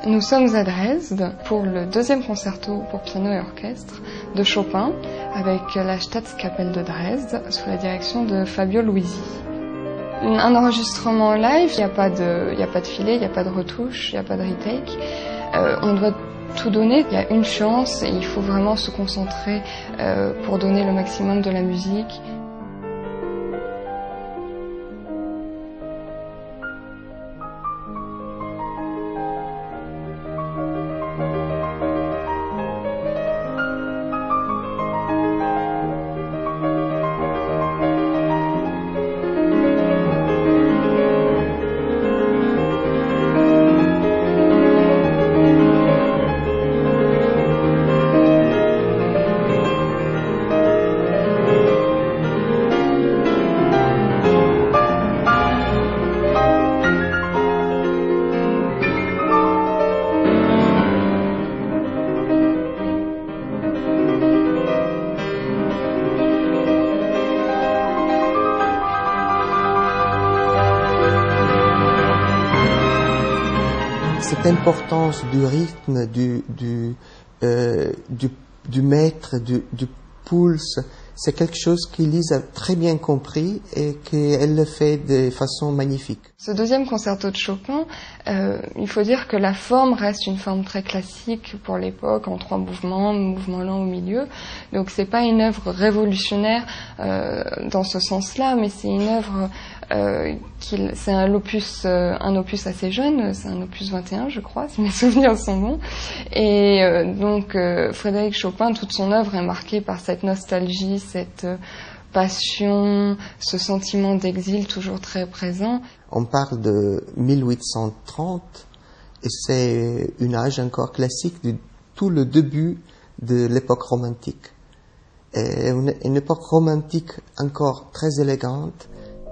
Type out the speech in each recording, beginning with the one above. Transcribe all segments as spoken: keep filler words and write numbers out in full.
Nous sommes à Dresde pour le deuxième concerto pour piano et orchestre de Chopin avec la Staatskapelle de Dresde sous la direction de Fabio Luisi. Un enregistrement live, il n'y a pas de, il n'y a pas de filet, il n'y a pas de retouche, il n'y a pas de retake. Euh, on doit tout donner, il y a une chance et il faut vraiment se concentrer euh, pour donner le maximum de la musique. Cette importance du rythme, du, du, euh, du, du mètre, du, du pulse, c'est quelque chose qu'Élise a très bien compris et qu'elle le fait de façon magnifique. Ce deuxième concerto de Chopin, euh, il faut dire que la forme reste une forme très classique pour l'époque, en trois mouvements, mouvement lent au milieu. Donc c'est pas une œuvre révolutionnaire euh, dans ce sens-là, mais c'est une œuvre euh, qui, c'est un opus, euh, un opus assez jeune, c'est un opus vingt et un, je crois, si mes souvenirs sont bons. Et euh, donc euh, Frédéric Chopin, toute son œuvre est marquée par cette nostalgie, cette euh, passion, ce sentiment d'exil toujours très présent. On parle de mille huit cent trente et c'est un âge encore classique de tout le début de l'époque romantique. Et une, une époque romantique encore très élégante.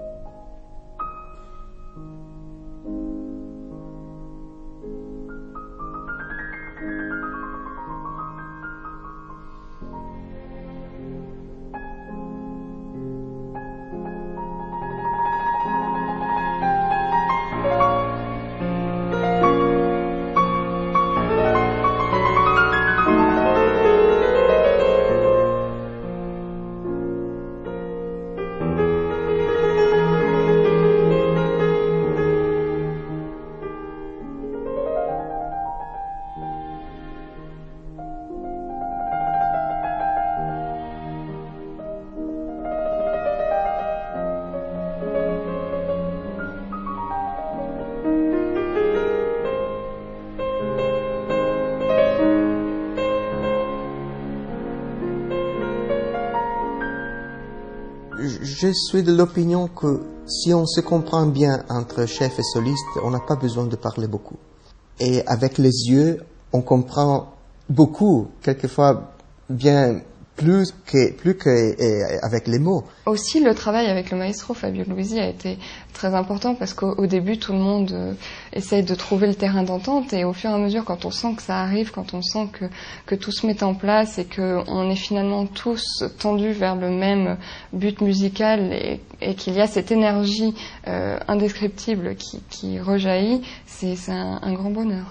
Je suis de l'opinion que si on se comprend bien entre chef et soliste, on n'a pas besoin de parler beaucoup. Et avec les yeux, on comprend beaucoup, quelquefois bien plus que plus qu'avec les mots. Aussi, le travail avec le maestro Fabio Luisi a été très important parce qu'au au début, tout le monde euh, essaye de trouver le terrain d'entente et au fur et à mesure, quand on sent que ça arrive, quand on sent que, que tout se met en place et qu'on est finalement tous tendus vers le même but musical et, et qu'il y a cette énergie euh, indescriptible qui, qui rejaillit, c'est un, un grand bonheur.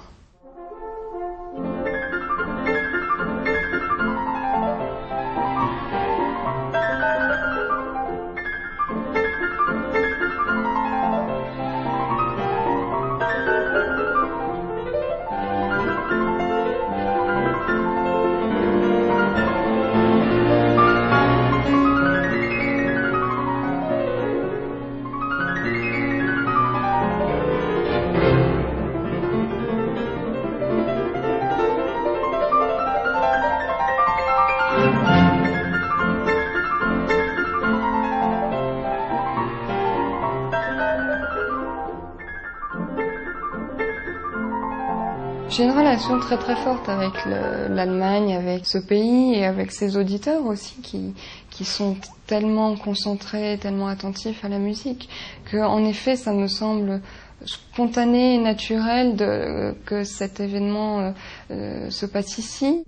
J'ai une relation très très forte avec l'Allemagne, avec ce pays et avec ses auditeurs aussi qui, qui sont tellement concentrés, tellement attentifs à la musique, que en effet ça me semble spontané et naturel de, que cet événement euh, se passe ici.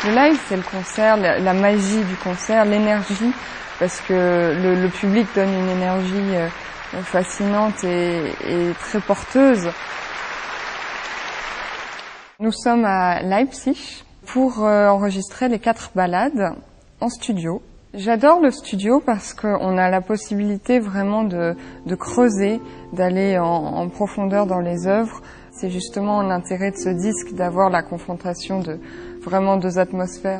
Le live, c'est le concert, la, la magie du concert, l'énergie, parce que le, le public donne une énergie euh, fascinante et, et très porteuse. Nous sommes à Leipzig pour euh, enregistrer les quatre ballades en studio. J'adore le studio parce qu'on a la possibilité vraiment de, de creuser, d'aller en, en profondeur dans les œuvres. C'est justement l'intérêt de ce disque, d'avoir la confrontation de vraiment deux atmosphères.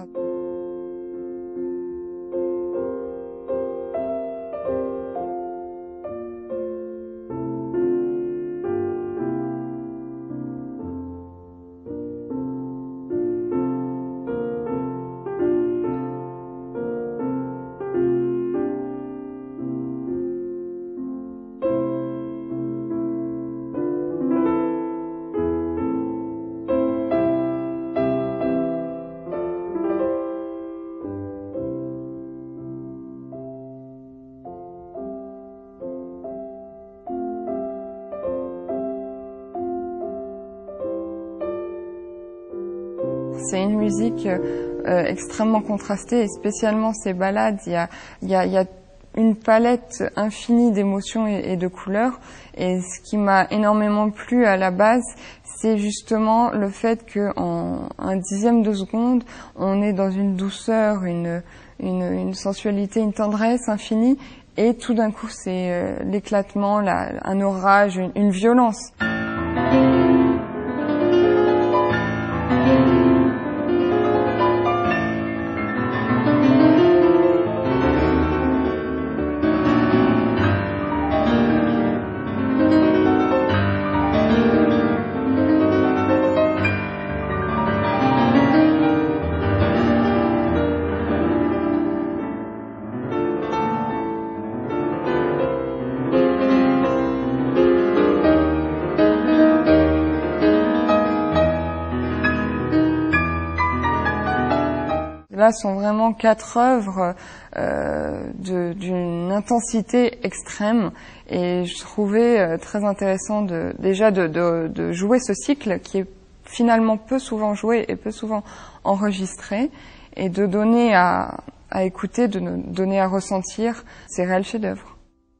C'est une musique euh, extrêmement contrastée et spécialement ces ballades, il y a, il y a, il y a une palette infinie d'émotions et, et de couleurs. Et ce qui m'a énormément plu à la base, c'est justement le fait qu'en un dixième de seconde, on est dans une douceur, une, une, une sensualité, une tendresse infinie. Et tout d'un coup, c'est euh, l'éclatement, la, un orage, une, une violence. Là, sont vraiment quatre œuvres euh, d'une intensité extrême et je trouvais euh, très intéressant de, déjà de, de, de jouer ce cycle qui est finalement peu souvent joué et peu souvent enregistré et de donner à, à écouter, de donner à ressentir ces réels chefs-d'œuvre.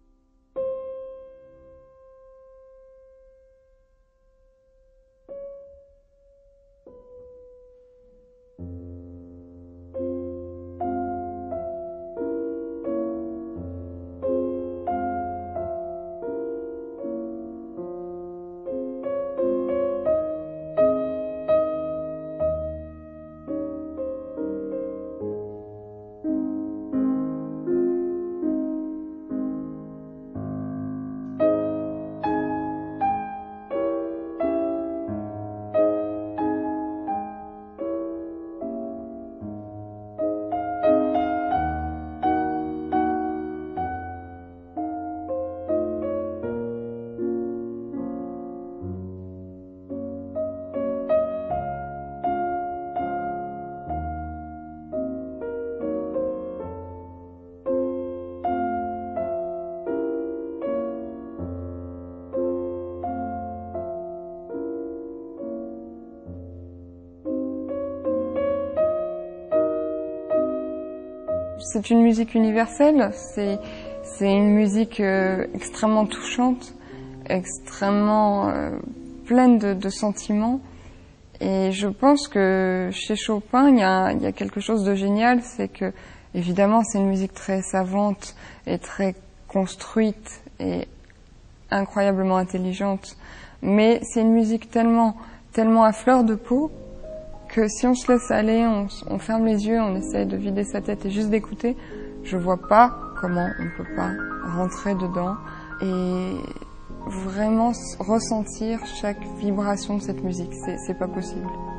C'est une musique universelle, c'est c'est une musique euh, extrêmement touchante, extrêmement euh, pleine de, de sentiments. Et je pense que chez Chopin, il y a, il y a quelque chose de génial, c'est que évidemment c'est une musique très savante et très construite et incroyablement intelligente, mais c'est une musique tellement tellement à fleur de peau que si on se laisse aller, on, on ferme les yeux, on essaie de vider sa tête et juste d'écouter, je vois pas comment on peut pas rentrer dedans et vraiment ressentir chaque vibration de cette musique. C'est, c'est pas possible.